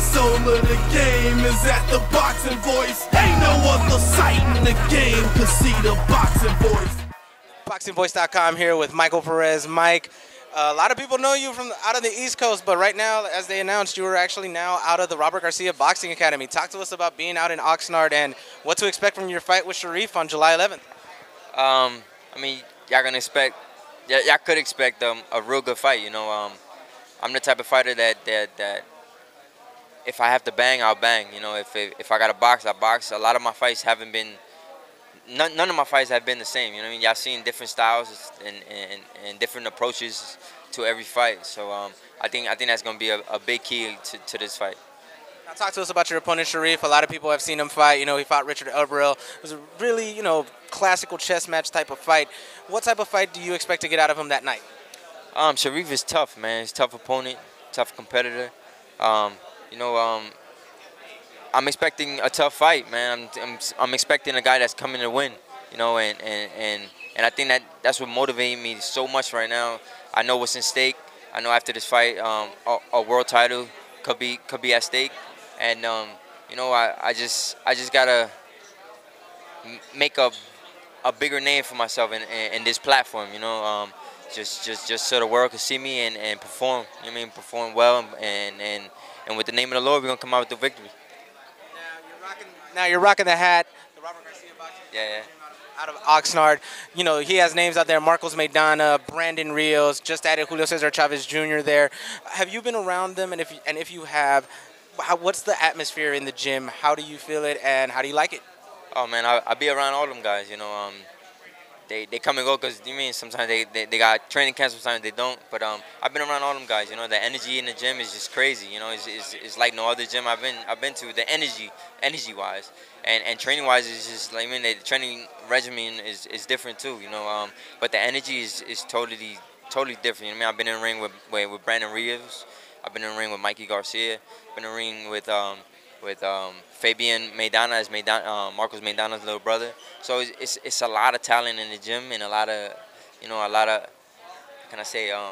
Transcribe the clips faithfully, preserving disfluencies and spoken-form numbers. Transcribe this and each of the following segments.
soul of the game is at the Boxing Voice. Ain't no other site in the game could see the Boxing Voice. Boxing Voice dot com here with Michael Perez. Mike, uh, a lot of people know you from out of the East Coast, but right now, as they announced, you were actually now out of the Robert Garcia Boxing Academy. Talk to us about being out in Oxnard and what to expect from your fight with Sharif on July eleventh. Um, I mean, y'all gonna expect, y'all could expect um, a real good fight. You know, um, I'm the type of fighter that that that if I have to bang, I'll bang. You know, if if I got to box, I box. A lot of my fights haven't been. None, none of my fights have been the same. You know what I mean? Y'all seen different styles and, and, and different approaches to every fight. So um, I think I think that's going to be a, a big key to, to this fight. Now talk to us about your opponent, Sharif. A lot of people have seen him fight. You know, he fought Richard Elbril. It was a really, you know, classical chess match type of fight. What type of fight do you expect to get out of him that night? Um, Sharif is tough, man. He's a tough opponent, tough competitor. Um, you know, um, I'm expecting a tough fight, man. I'm, I'm, I'm expecting a guy that's coming to win, you know, and, and, and, and I think that that's what motivates me so much right now. I know what's in stake. I know after this fight, um, a, a world title could be could be at stake, and um, you know, I, I just I just gotta make a a bigger name for myself in, in, in this platform, you know, um, just just just so the world can see me and, and perform. You know what I mean, perform well, and and and with the name of the Lord, we're gonna come out with the victory. Now you're rocking the hat, the Robert Garcia Boxing yeah, yeah. out of Oxnard. You know, he has names out there, Marcos Maidana, Brandon Rios, just added Julio Cesar Chavez Junior there. Have you been around them, and if, and if you have, how, what's the atmosphere in the gym? How do you feel it, and how do you like it? Oh, man, I, I be around all them guys, you know. Um, they, they come and go because, you mean, sometimes they, they, they got training camps, sometimes they don't. But um, I've been around all them guys, you know. The energy in the gym is just crazy, you know. It's, it's, it's like no other gym I've been I've been to, the energy, energy-wise. And, and training-wise is just, like, I mean, the training regimen is, is different, too, you know. Um, but the energy is, is totally, totally different. You know what I mean? I've been in the ring with, with, with Brandon Rios. I've been in the ring with Mikey Garcia. I've been in the ring with... Um, with um, Fabian Maidana as Maidana, uh, Marcos Maidana's little brother. So it's, it's it's a lot of talent in the gym and a lot of, you know, a lot of, how can I say, um,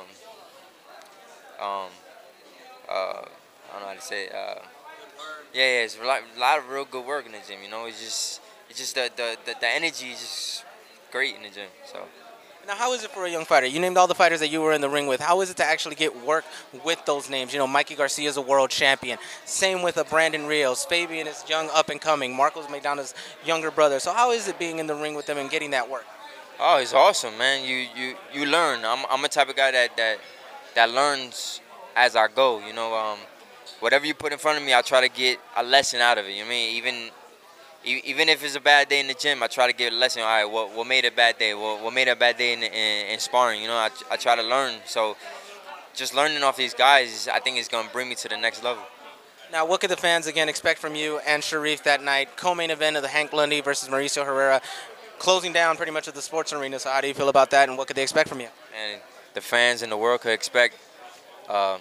um, uh, I don't know how to say it. Uh, yeah, yeah, it's a lot, a lot of real good work in the gym, you know. It's just, it's just the, the, the, the energy is just great in the gym, so. Now, how is it for a young fighter? You named all the fighters that you were in the ring with. How is it to actually get work with those names? You know, Mikey Garcia is a world champion. Same with a Brandon Rios. Fabian is young, up and coming. Marcos Maidana's younger brother. So how is it being in the ring with them and getting that work? Oh, it's awesome, man. You you you learn. I'm I'm a type of guy that that that learns as I go. You know, um, whatever you put in front of me, I try to get a lesson out of it. You know what I mean? Even. Even if it's a bad day in the gym, I try to get a lesson. All right, what, what made it a bad day? What, what made it a bad day in, in, in sparring? You know, I, I try to learn. So just learning off these guys, I think is going to bring me to the next level. Now, what could the fans, again, expect from you and Sharif that night? Co-main event of the Hank Lundy versus Mauricio Herrera, closing down pretty much of the sports arena. So how do you feel about that, and what could they expect from you? And the fans in the world could expect uh,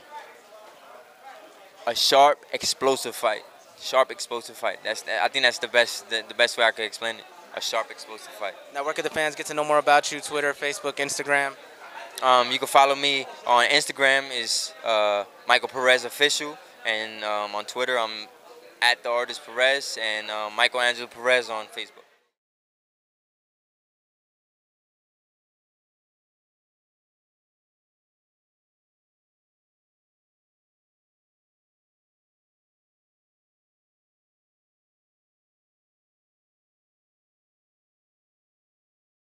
a sharp, explosive fight. Sharp, explosive fight. That's I think that's the best the, the best way I could explain it. A sharp, explosive fight. Now, where could the fans get to know more about you? Twitter, Facebook, Instagram? Um, you can follow me on Instagram is uh, Michael Perez Official, and um, on Twitter I'm at the artist Perez, and uh, Michael Angelo Perez on Facebook.